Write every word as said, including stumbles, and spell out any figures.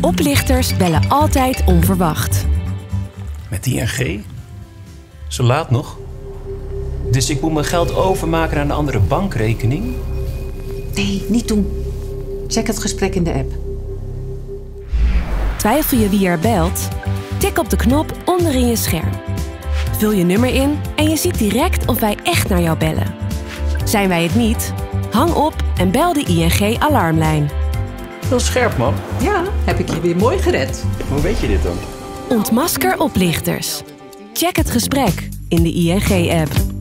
Oplichters bellen altijd onverwacht. Met I N G? Zo laat nog? Dus ik moet mijn geld overmaken naar een andere bankrekening? Nee, niet doen. Check het gesprek in de app. Twijfel je wie er belt? Tik op de knop onderin je scherm. Vul je nummer in en je ziet direct of wij echt naar jou bellen. Zijn wij het niet? Hang op en bel de I N G-alarmlijn. Heel scherp, man. Ja, heb ik je weer mooi gered. Hoe weet je dit dan? Ontmasker oplichters. Check het gesprek in de I N G-app.